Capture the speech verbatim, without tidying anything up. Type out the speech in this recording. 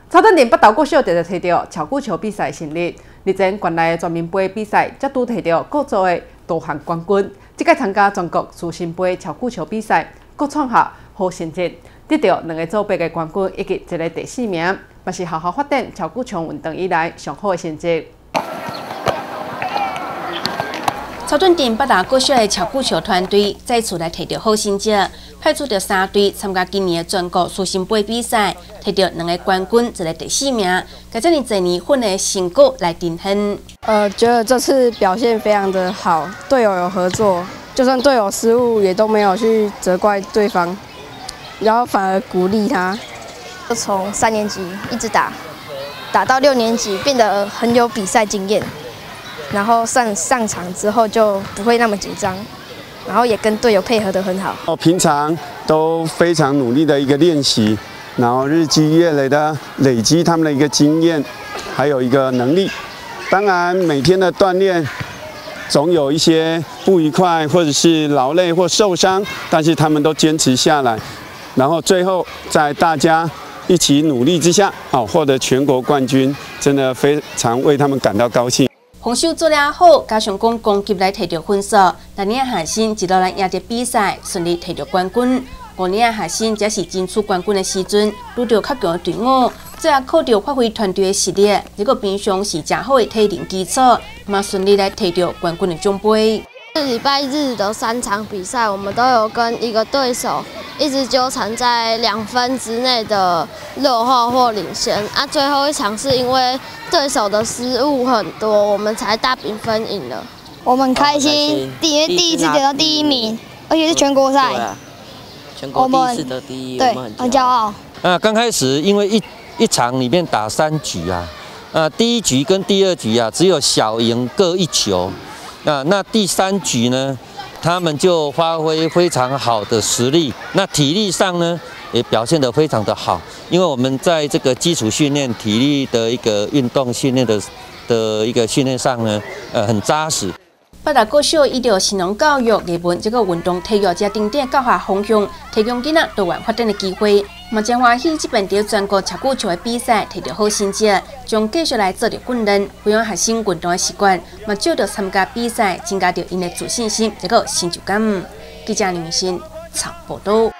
草屯镇北投国小直直摕到巧固球比赛胜利，日前县内的全民杯比赛则拄摕到各组的多项冠军。这届参加全国慈心杯巧固球比赛，各创下好成绩，得到两个组别的冠军以及一个第四名，嘛是学校发展巧固球运动以来上好的成绩。 草屯镇北投国小的巧固球团队再次来摕到好成绩，派出着三队参加今年的全国慈心杯比赛，摕到两个冠军，一个第四名，甲这么多年份的成果来呈现。 呃，觉得这次表现非常的好，队友有合作，就算队友失误也都没有去责怪对方，然后反而鼓励他。 就从三年级一直打，打到六年级，变得很有比赛经验。 然后上上场之后就不会那么紧张，然后也跟队友配合得很好。 哦，平常都非常努力的一个练习，然后日积月累的累积他们的一个经验，还有一个能力。当然，每天的锻炼总有一些不愉快，或者是劳累或受伤，但是他们都坚持下来，然后最后在大家一起努力之下，哦，获得全国冠军，真的非常为他们感到高兴。 防守做了好，加上讲攻击来摕到分数，六年下新一路来赢得比赛，顺利摕到冠军。五年下新则是争取冠军的时阵，遇到较强的队伍，最后靠着发挥团队的实力，这个平常是真好的体能基础，嘛顺利来摕到冠军的奖杯。 礼拜日的三场比赛，我们都有跟一个对手一直纠缠在两分之内的落后或领先啊。最后一场是因为对手的失误很多，我们才大比分赢了。 我们开心，因为第一次得到第一名，而且是全国赛， 啊、全国第一次得第一， 对， 我们很骄傲。 啊，刚开始因为一一场里面打三局啊，啊，第一局跟第二局啊只有小赢各一球。 那那第三局呢，他们就发挥非常好的实力。那体力上呢，也表现得非常的好。因为我们在这个基础训练、体力的一个运动训练的的一个训练上呢，呃，很扎实。 北投国小依照新农教育、艺文这个运动体育这顶点教学方向，提供囡仔多元发展的机会。嘛真欢喜，这边在全国巧固球的比赛摕到好成绩，将继续来做着训练，培养学生运动的习惯，嘛借着参加比赛，增加着因的自信心，这个成就感。记者李明新采报道。